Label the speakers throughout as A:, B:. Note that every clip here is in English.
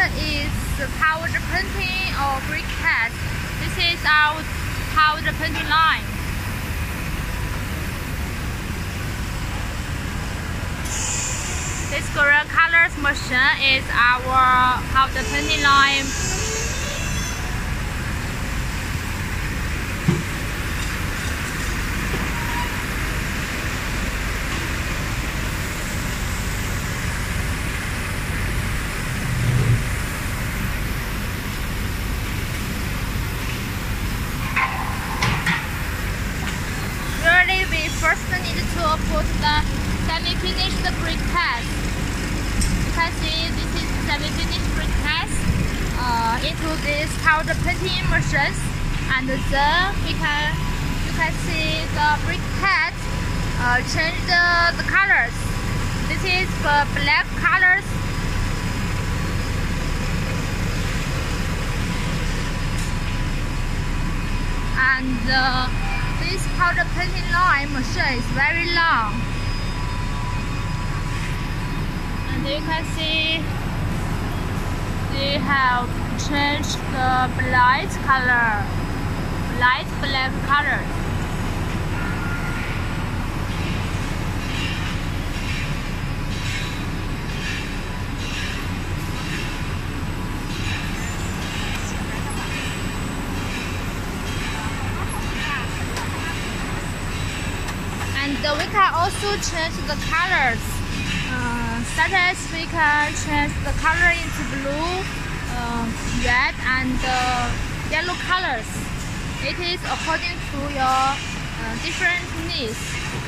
A: is powder painting or briquette. This is our powder painting line. This Korean colors machine is our powder painting line. We first need to put the semi-finished briquette. You can see this is semi-finished briquette into this powder painting machines, and then you can see the briquette change the colors. This is for black colors. And this powder painting line machine is very long, and you can see they have changed the light black color. And we can also change the colors, such as we can change the color into blue, red, and yellow colors. It is according to your different needs.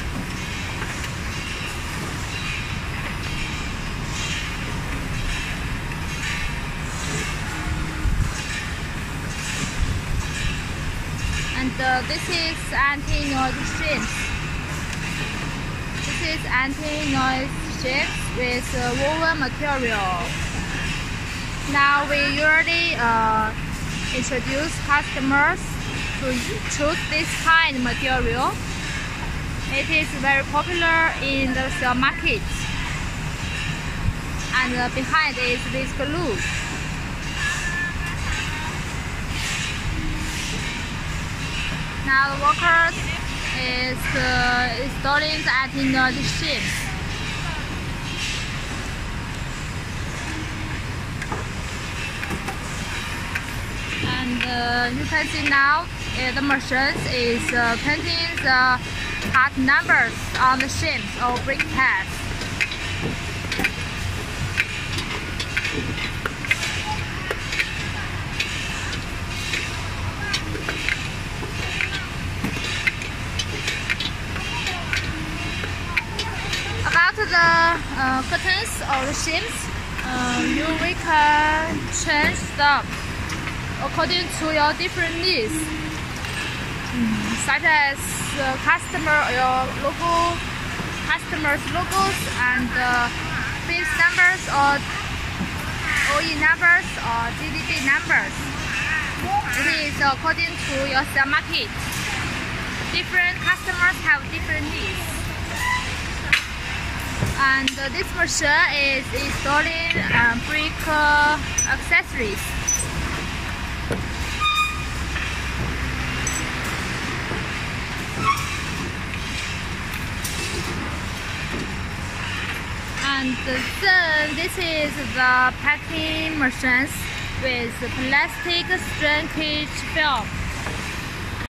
A: And this is anti-noise strips. This is anti-noise strips with woven material. Now we usually introduce customers to choose this kind of material. It is very popular in the sale market. And behind is this glue. Now the workers is installing the anti-noise strips. And you can see now the machine is painting the part numbers on the ships or briquettes. About the curtains or the ships, we can change them according to your different needs, such as your logo, customers' logos, and base numbers or OE numbers or GDB numbers. It is according to your sale market. Different customers have different needs. And this machine is installing brick accessories. And then this is the packing machines with plastic shrinkage film.